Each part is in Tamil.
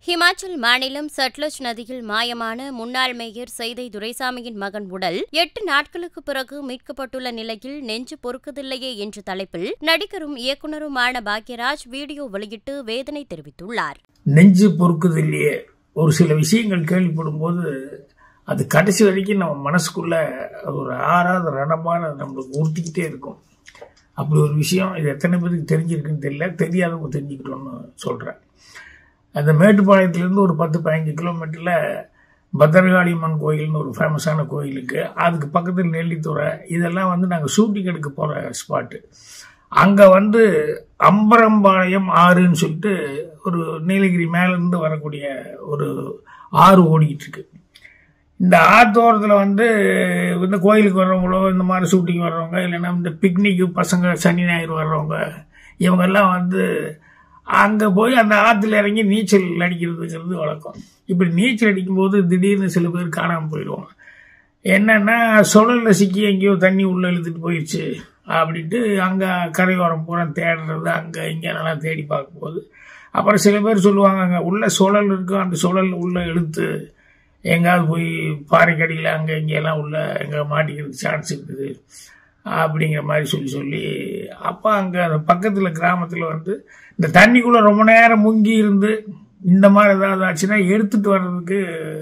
ஹிமாச்சல் மாநிலம் சட்லஜ் நதியில் மாயமான முன்னாள் மேயர் சைதை துரைசாமியின் மகன் உடல் 8 நாட்களுக்கு பிறகு மீட்கப்பட்டுள்ள நிலையில் நெஞ்சு பொறுக்கதில்லையே என்ற தலைப்பில் நடிகரும் இயக்குநருமான பாக்யராஜ் வீடியோ வெளியிட்டு வேதனை தெரிவித்துள்ளார். நெஞ்சு பொறுக்குதில்லையே, ஒரு சில விஷயங்கள் கேள்விப்படும் போது அது கடைசி வரைக்கும் நம்ம மனசுக்குள்ள ஒரு ஆறாத ரணமான நம்மளுக்கு உறுத்திக்கிட்டே இருக்கும். அப்படி ஒரு விஷயம் இது எத்தனை பேருக்கு தெரிஞ்சிருக்குன்னு தெரியல, தெரியாதவங்க தெரிஞ்சுக்கிட்டோன்னு சொல்கிறேன். அந்த மேட்டுப்பாளையத்துலேருந்து ஒரு 10-15 கிலோமீட்டரில் பத்திரகாளியம்மன் கோயில்னு ஒரு ஃபேமஸான கோயிலுக்கு, அதுக்கு பக்கத்தில் நெல்லித்துறை, இதெல்லாம் நாங்கள் ஷூட்டிங் எடுக்க போகிற ஸ்பாட்டு. அங்கே அம்பரம்பாளையம் ஆறுன்னு சொல்லிட்டு ஒரு நீலகிரி மேலேருந்து வரக்கூடிய ஒரு ஆறு ஓடிக்கிட்டு இருக்கு. இந்த ஆத்தோரத்தில் இந்த கோயிலுக்கு வர்றவங்களோ, இந்த மாதிரி ஷூட்டிங் வர்றவங்க, இல்லைன்னா இந்த பிக்னிக்கு பசங்க சனி ஞாயிறு வர்றவங்க, இவங்கெல்லாம் அங்கே போய் அந்த ஆற்றுல இறங்கி நீச்சல் அடிக்கிறதுங்கிறது வழக்கம். இப்படி நீச்சல் அடிக்கும்போது திடீர்னு சில பேர் காணாமல் போயிடுவாங்க. என்னன்னா சுழலில் சிக்கி எங்கேயோ தண்ணி உள்ளே இழுத்துட்டு போயிடுச்சு அப்படின்ட்டு அங்கே கரையோரம் பூரா தேடுறது, அங்கே இங்கே நல்லா தேடி பார்க்கும்போது அப்புறம் சில பேர் சொல்லுவாங்க, அங்கே உள்ள சுழல் இருக்கும், அந்த சுழல் உள்ளே இழுத்து எங்காவது போய் பாறைக்கடியில் அங்கே இங்கெல்லாம் உள்ள எங்கே மாட்டிக்கிறதுக்கு சான்ஸ் இருக்குது அப்படிங்கிற மாதிரி சொல்லி அப்போ அங்கே அந்த பக்கத்தில் கிராமத்தில் இந்த தண்ணிக்குள்ளே ரொம்ப நேரம் முங்கி இருந்து இந்த மாதிரி ஏதாவது ஆச்சுன்னா எடுத்துகிட்டு வர்றதுக்கு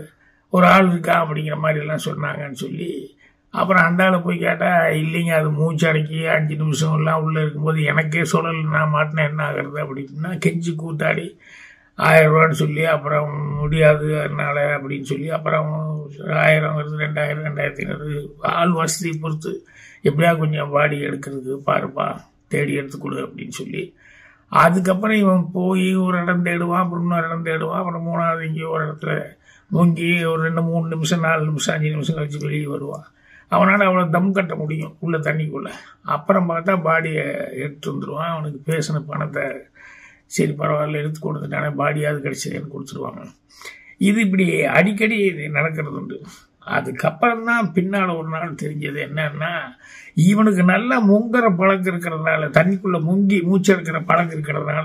ஒரு ஆள் இருக்கா அப்படிங்கிற மாதிரிலாம் சொன்னாங்கன்னு சொல்லி அப்புறம் அந்த ஆளை போய் கேட்டால், இல்லைங்க அது மூச்சு அடக்கி 5 நிமிஷம் எல்லாம் உள்ளே இருக்கும்போது எனக்கே சொல்லல் நான் மாட்டினா என்ன ஆகிறது அப்படின்னா கெஞ்சி கூத்தாடி 1000 ரூபான்னு சொல்லி அப்புறம் முடியாது அதனால அப்படின்னு சொல்லி அப்புறம் 1000 வருது, 2000, 2500 ஆள் வசதி பொறுத்து எப்படியா கொஞ்சம் பாடி எடுக்கிறதுக்கு பாருப்பா, தேடி எடுத்துக்கொடு அப்படின்னு சொல்லி அதுக்கப்புறம் இவன் போய் ஒரு இடம் தேடுவான், அப்புறம் இன்னொரு இடம் தேடுவான், அப்புறம் 3வது எங்கேயோ ஒரு இடத்துல முங்கி ஒரு 2-3 நிமிஷம் 4 நிமிஷம் 5 நிமிஷம் கழிச்சு வெளியே வருவான். அவனால் அவ்வளோ தம் கட்ட முடியும் உள்ள தண்ணிக்குள்ளே. அப்புறம் பார்த்தா பாடியை எடுத்து வந்துடுவான். அவனுக்கு பேசின பணத்தை சரி பரவாயில்ல எடுத்து கொடுத்துட்டானே, பாடியாவது கிடைச்சதுன்னு கொடுத்துருவாங்க. இது இப்படி அடிக்கடி நடக்கிறது உண்டு. அதுக்கப்புறம் தான் பின்னால் ஒரு நாள் தெரிஞ்சது என்னன்னா, இவனுக்கு நல்லா முங்குற பழக்கம் இருக்கிறதுனால, தண்ணிக்குள்ளே முங்கி மூச்செடுக்கிற பழக்கம் இருக்கிறதுனால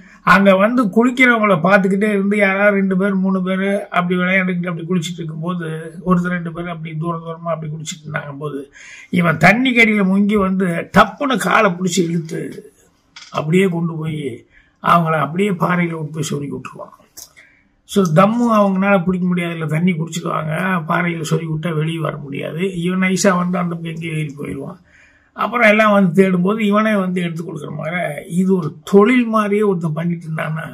அங்கே குளிக்கிறவங்கள பார்த்துக்கிட்டே இருந்து யாராவது 2 பேர் 3 பேர் அப்படி விளையாண்டுக்கிட்டு அப்படி குளிச்சுட்டு இருக்கும்போது ஒருத்தர் 2 பேர் அப்படி தூரமாக அப்படி குளிச்சுட்டு இருந்தாங்க போது இவன் தண்ணி கடியில் முங்கி டப்புன்னு காலை பிடிச்சி இழுத்து அப்படியே கொண்டு போய் அவங்கள அப்படியே பாறையில் விட்டு போய் சொருகி விட்டுருவாங்க. ஸோ தம்மு அவங்களால பிடிக்க முடியாது, இல்லை தண்ணி குடிச்சிடுவாங்க, பாறையில் சொருகி விட்டால் வெளியே வர முடியாது. இவன் நைஸாக அந்த எங்கேயும் ஏறி போயிடுவான். அப்புறம் எல்லாம் தேடும்போது இவனே எடுத்து கொடுக்குற மாதிரி இது ஒரு தொழில் மாதிரியே ஒருத்தன் பண்ணிட்டு இருந்தான்னா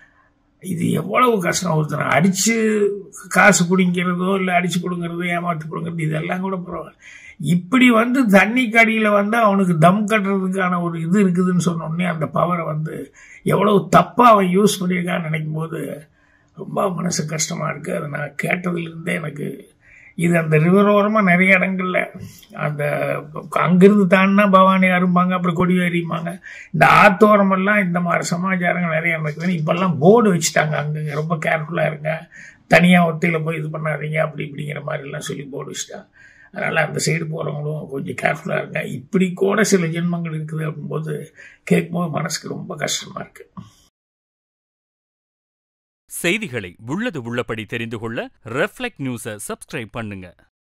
இது எவ்வளவு கஷ்டம். ஒருத்தனை அடித்து காசு பிடிங்கிறதோ இல்லை அடித்து கொடுங்கிறதோ ஏமாற்றி கொடுங்கிறது இதெல்லாம் கூட பரவாயில்ல. இப்படி தண்ணி கடியில் அவனுக்கு தம் கட்டுறதுக்கான ஒரு இது இருக்குதுன்னு சொன்னோடனே அந்த பவரை எவ்வளவு தப்பாக அவன் யூஸ் பண்ணியிருக்கான்னு நினைக்கும் போது ரொம்ப மனசு கஷ்டமாக இருக்குது. அதை நான் கேட்டதுலேருந்தே எனக்கு இது அந்த ரிவரோரமாக நிறைய இடங்கள்ல அங்கிருந்து தாண்டினா பவானி அரும்பாங்க, அப்புறம் கொடி ஏறிப்பாங்க. இந்த ஆத்தோரமெல்லாம் இந்த மாதிரி சமாச்சாரங்கள் நிறைய நடக்குதுன்னு இப்போல்லாம் போர்டு வச்சுட்டாங்க, அங்கே ரொம்ப கேர்ஃபுல்லாக இருங்க, தனியாக ஒத்தையில் போய் இது பண்ணாதீங்க அப்படி இப்படிங்கிற மாதிரிலாம் சொல்லி போர்டு வச்சுட்டாங்க. அதனால் அந்த சைடு போகிறவங்களும் கொஞ்சம் கேர்ஃபுல்லாக இருங்க. இப்படி கூட சில ஜென்மங்கள் இருக்குது அப்படின்போது கேட்கும்போது மனசுக்கு ரொம்ப கஷ்டமாக இருக்குது. செய்திகளை உள்ளது உள்ளபடி தெரிந்து கொள்ள ரெஃப்ளெக்ட் நியூஸை சப்ஸ்கிரைப் பண்ணுங்க.